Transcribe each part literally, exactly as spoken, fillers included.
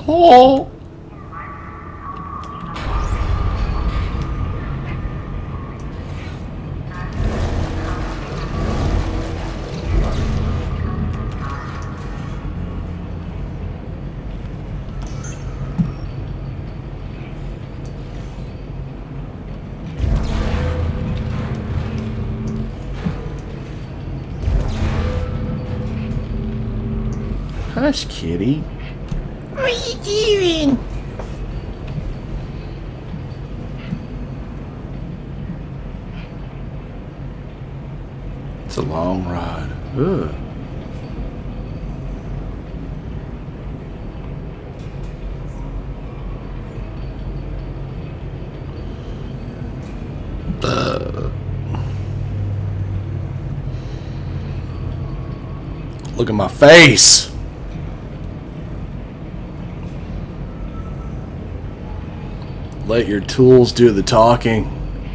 Oh. Hush, kitty. What are you doing? It's a long ride. Ugh. Ugh. Look at my face. Let your tools do the talking.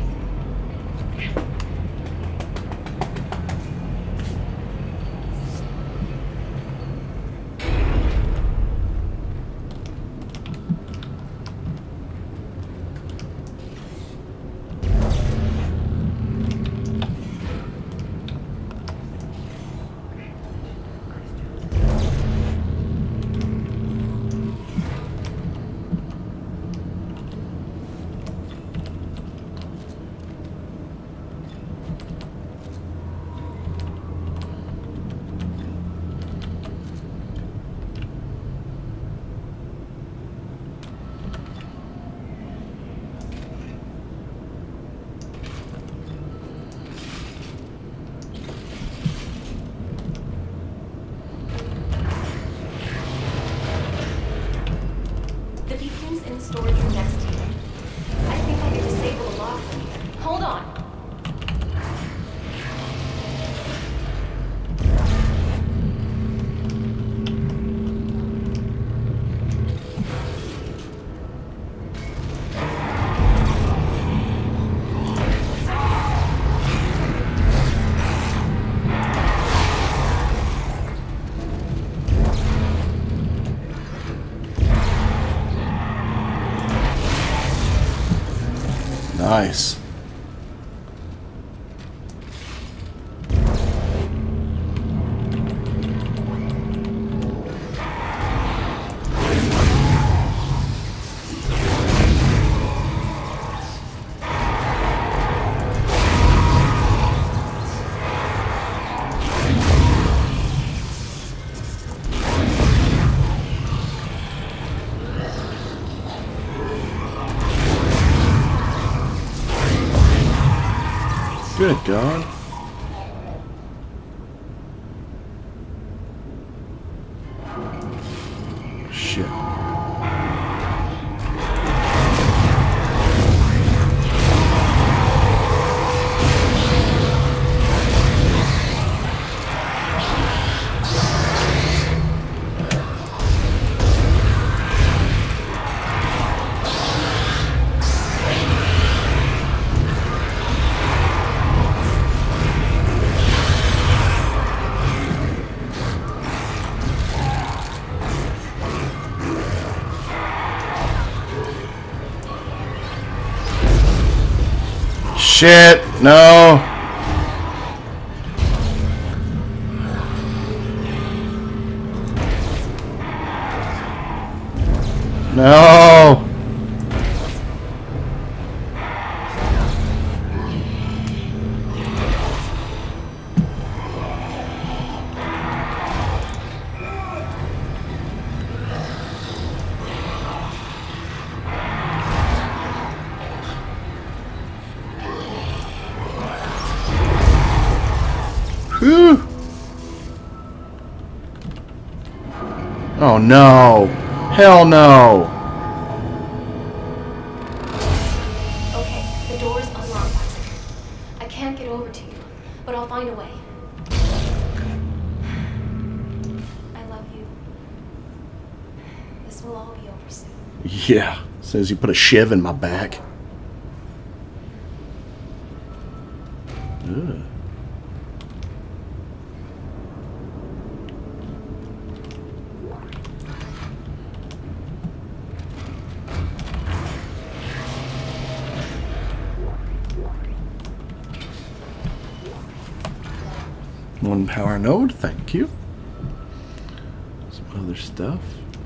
Nice. Good God. Shit. Shit, no. No. Whew. Oh no. Hell no. Okay, the door's unlocked, Isaac. I can't get over to you, but I'll find a way. I love you. This will all be over soon. Yeah. Says you put a shiv in my back. Ugh. One power node, thank you. Some other stuff.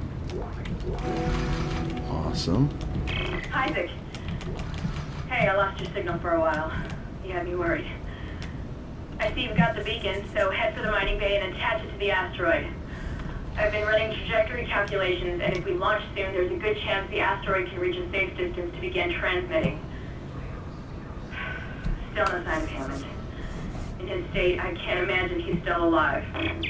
Awesome. Isaac. Hey, I lost your signal for a while. You had me worried. I see you've got the beacon, so head for the mining bay and attach it to the asteroid. I've been running trajectory calculations, and if we launch soon, there's a good chance the asteroid can reach a safe distance to begin transmitting. Still no sign of Hammond. In his state, I can't imagine he's still alive.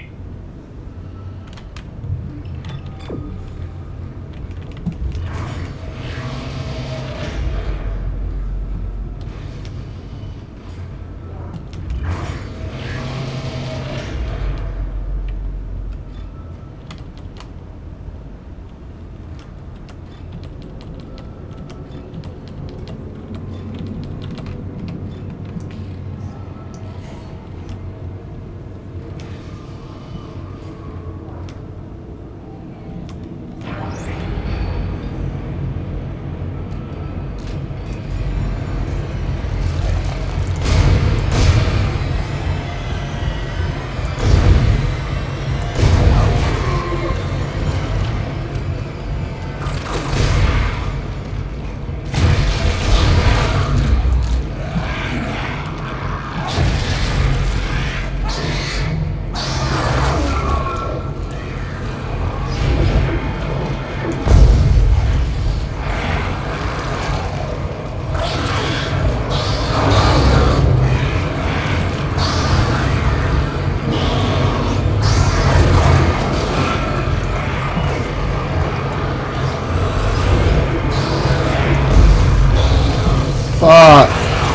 Fuck.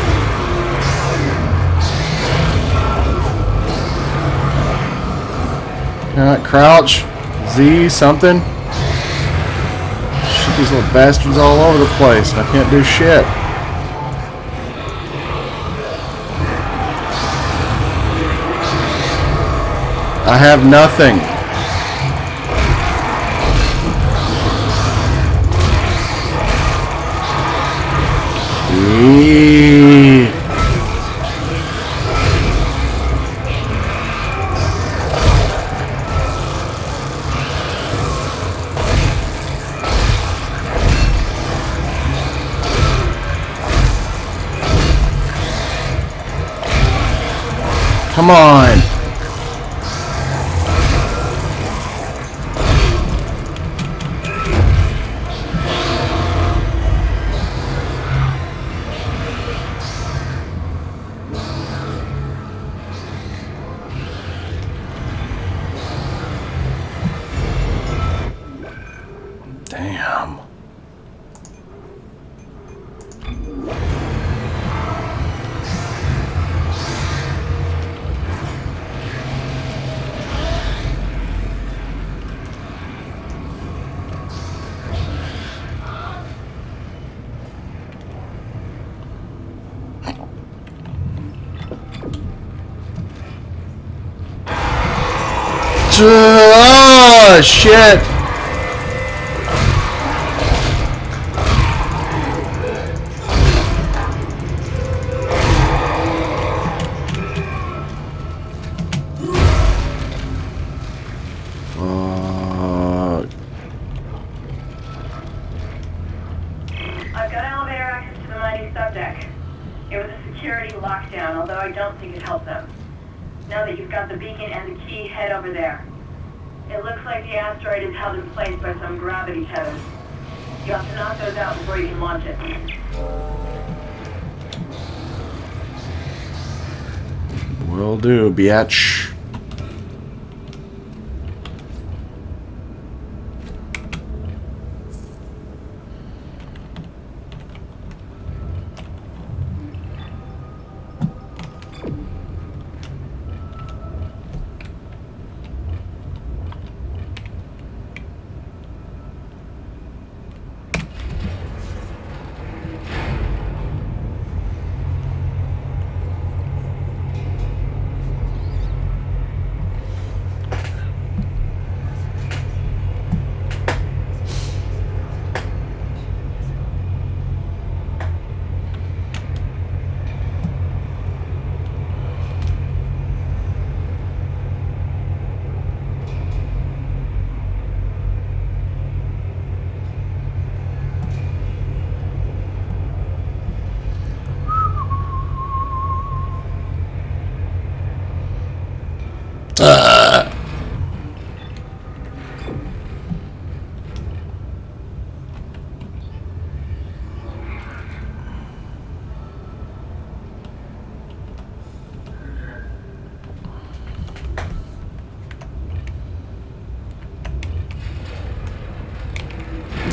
Alright, crouch. Z, something. Shit, these little bastards all over the place. I can't do shit. I have nothing. Eee. Come on. Damn. Oh, shit. I've got elevator access to the mining subdeck. It was a security lockdown, although I don't think it helped them. Now that you've got the beacon and the key, head over there. It looks like the asteroid is held in place by some gravity tethers. You have to knock those out before you can launch it. Will do, biatch.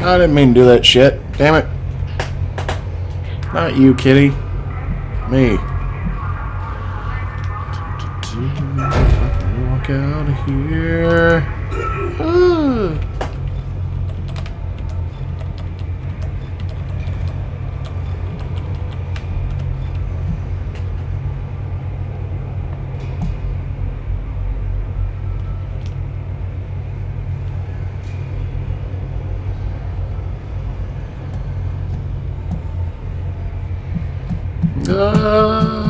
I didn't mean to do that shit. Damn it. Not you, kitty. Me. Walk out of here. Ah. Uh,